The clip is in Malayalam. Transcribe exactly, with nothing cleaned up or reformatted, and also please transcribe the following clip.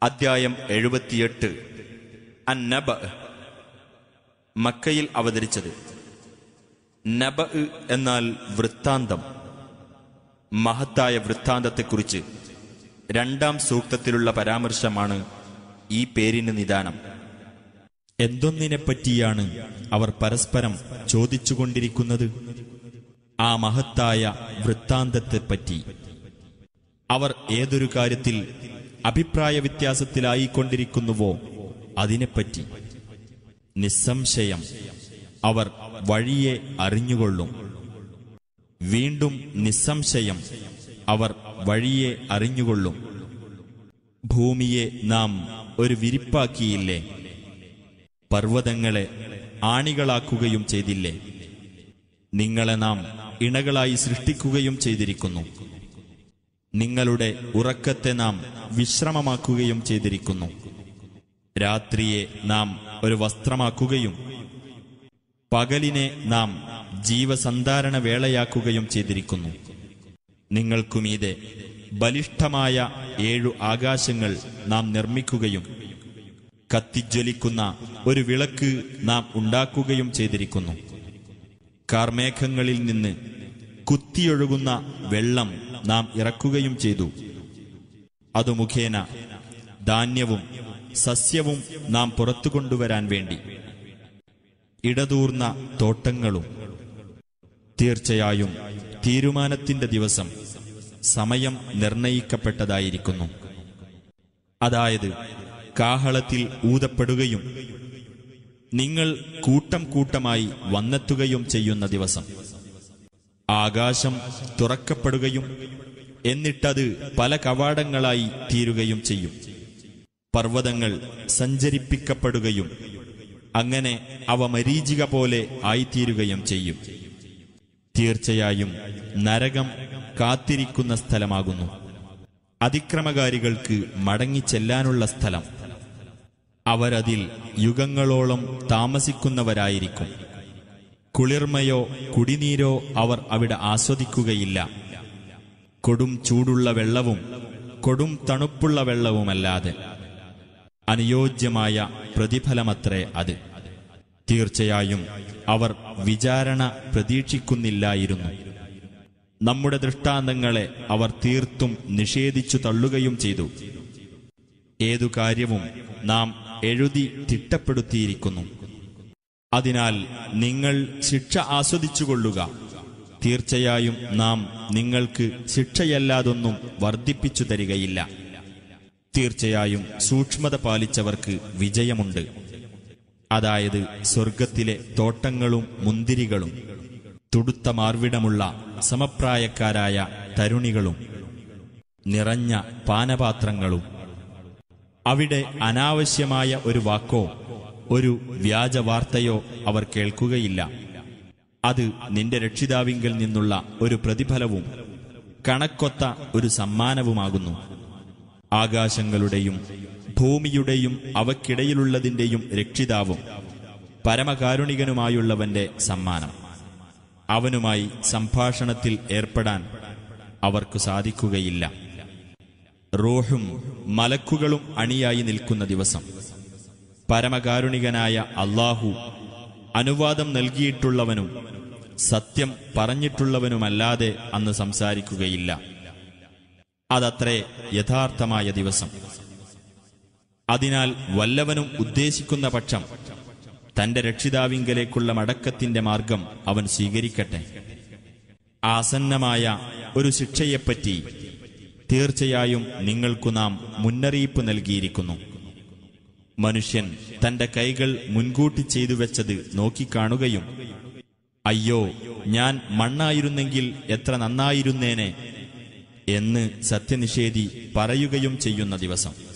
അദ്ധ്യായം എഴുപത്തിയെട്ട്. അൻ നബ. മക്കയിൽ അവതരിച്ചത്. നബ എന്നാൽ വൃത്താന്തം. മഹത്തായ വൃത്താന്തത്തെക്കുറിച്ച് രണ്ടാം സൂക്തത്തിലുള്ള പരാമർശമാണ് ഈ പേരിന് നിദാനം. എന്തൊന്നിനെപ്പറ്റിയാണ് അവർ പരസ്പരം ചോദിച്ചുകൊണ്ടിരിക്കുന്നത്? ആ മഹത്തായ വൃത്താന്തത്തെപ്പറ്റി. അവർ ഏതൊരു കാര്യത്തിൽ അഭിപ്രായ വ്യത്യാസത്തിലായിക്കൊണ്ടിരിക്കുന്നുവോ അതിനെപ്പറ്റി. നിസ്സംശയം അവർ വഴിയെ അറിഞ്ഞുകൊള്ളും. വീണ്ടും നിസ്സംശയം അവർ വഴിയെ അറിഞ്ഞുകൊള്ളും. ഭൂമിയെ നാം ഒരു വിരിപ്പാക്കിയില്ലേ? പർവ്വതങ്ങളെ ആണികളാക്കുകയും ചെയ്തില്ലേ? നിങ്ങളെ നാം ഇണകളായി സൃഷ്ടിക്കുകയും ചെയ്തിരിക്കുന്നു. നിങ്ങളുടെ ഉറക്കത്തെ നാം വിശ്രമമാക്കുകയും ചെയ്തിരിക്കുന്നു. രാത്രിയെ നാം ഒരു വസ്ത്രമാക്കുകയും പകലിനെ നാം ജീവസന്ധാരണ വേളയാക്കുകയും ചെയ്തിരിക്കുന്നു. നിങ്ങൾക്കുമീതെ ബലിഷ്ഠമായ ഏഴു ആകാശങ്ങൾ നാം നിർമ്മിക്കുകയും കത്തിജ്വലിക്കുന്ന ഒരു വിളക്ക് നാം ഉണ്ടാക്കുകയും ചെയ്തിരിക്കുന്നു. കാർമേഘങ്ങളിൽ നിന്ന് കുത്തിയൊഴുകുന്ന വെള്ളം നാം ഇറക്കുകയും ചെയ്തു. അതു മുഖേന ധാന്യവും സസ്യവും നാം പുറത്തു കൊണ്ടുവരാൻ വേണ്ടി. ഇടതൂർന്ന തോട്ടങ്ങളും. തീർച്ചയായും തീരുമാനത്തിന്റെ ദിവസം സമയം നിർണയിക്കപ്പെട്ടതായിരിക്കുന്നു. അതായത് കാഹളത്തിൽ ഊതപ്പെടുകയും നിങ്ങൾ കൂട്ടം കൂട്ടമായി വന്നെത്തുകയും ചെയ്യുന്ന ദിവസം. ആകാശം തുറക്കപ്പെടുകയും എന്നിട്ടത് പല കവാടങ്ങളായി തീരുകയും ചെയ്യും. പർവ്വതങ്ങൾ സഞ്ചരിപ്പിക്കപ്പെടുകയും അങ്ങനെ അവ മരീചിക പോലെ ആയിത്തീരുകയും ചെയ്യും. തീർച്ചയായും നരകം കാത്തിരിക്കുന്ന സ്ഥലമാകുന്നു. അതിക്രമകാരികൾക്ക് മടങ്ങിച്ചെല്ലാനുള്ള സ്ഥലം. അവരതിൽ യുഗങ്ങളോളം താമസിക്കുന്നവരായിരിക്കും. കുളിർമയോ കുടിനീരോ അവർ അവിടെ ആസ്വദിക്കുകയില്ല. കൊടും ചൂടുള്ള വെള്ളവും കൊടും തണുപ്പുള്ള വെള്ളവുമല്ലാതെ. അനുയോജ്യമായ പ്രതിഫലമത്രേ അത്. തീർച്ചയായും അവർ വിചാരണ പ്രതീക്ഷിക്കുന്നില്ലായിരുന്നു. നമ്മുടെ ദൃഷ്ടാന്തങ്ങളെ അവർ തീർത്തും നിഷേധിച്ചു തള്ളുകയും ചെയ്തു. ഏതു കാര്യവും നാം എഴുതി തിട്ടപ്പെടുത്തിയിരിക്കുന്നു. അതിനാൽ നിങ്ങൾ ശിക്ഷ ആസ്വദിച്ചുകൊള്ളുക. തീർച്ചയായും നാം നിങ്ങൾക്ക് ശിക്ഷയല്ലാതൊന്നും വർദ്ധിപ്പിച്ചു തരികയില്ല. തീർച്ചയായും സൂക്ഷ്മത പാലിച്ചവർക്ക് വിജയമുണ്ട്. അതായത് സ്വർഗത്തിലെ തോട്ടങ്ങളും മുന്തിരികളും തുടുത്ത മാർവിടമുള്ള സമപ്രായക്കാരായ തരുണികളും നിറഞ്ഞ പാനപാത്രങ്ങളും. അവിടെ അനാവശ്യമായ ഒരു വാക്കോ ഒരു വ്യാജവാർത്തയോ അവർ കേൾക്കുകയില്ല. അത് നിന്റെ രക്ഷിതാവിങ്കൽ നിന്നുള്ള ഒരു പ്രതിഫലവും കണക്കൊത്ത ഒരു സമ്മാനവുമാകുന്നു. ആകാശങ്ങളുടെയും ഭൂമിയുടെയും അവയ്ക്കിടയിലുള്ളതിന്റെയും രക്ഷിതാവും പരമകാരുണികനുമായുള്ളവന്റെ സമ്മാനം. അവനുമായി സംഭാഷണത്തിൽ ഏർപ്പെടാൻ അവർക്ക് സാധിക്കുകയില്ല. റൂഹും മലക്കുകളും അണിയായി നിൽക്കുന്ന ദിവസം. പരമകാരുണികനായ അല്ലാഹു അനുവാദം നൽകിയിട്ടുള്ളവനും സത്യം പറഞ്ഞിട്ടുള്ളവനുമല്ലാതെ അന്ന് സംസാരിക്കുകയില്ല. അതത്രേ യഥാർത്ഥമായ ദിവസം. അതിനാൽ വല്ലവനും ഉദ്ദേശിക്കുന്ന പക്ഷം തന്റെ രക്ഷിതാവിങ്കലേക്കുള്ള മടക്കത്തിന്റെ മാർഗം അവൻ സ്വീകരിക്കട്ടെ. ആസന്നമായ ഒരു ശിക്ഷയെപ്പറ്റി തീർച്ചയായും നിങ്ങൾക്കു നാം മുന്നറിയിപ്പ് നൽകിയിരിക്കുന്നു. മനുഷ്യൻ തന്റെ കൈകൾ മുൻകൂട്ടി ചെയ്തു വെച്ചത് നോക്കിക്കാണുകയും അയ്യോ, ഞാൻ മണ്ണായിരുന്നെങ്കിൽ എത്ര നന്നായിരുന്നേനെ എന്ന് സത്യനിഷേധി പറയുകയും ചെയ്യുന്ന ദിവസം.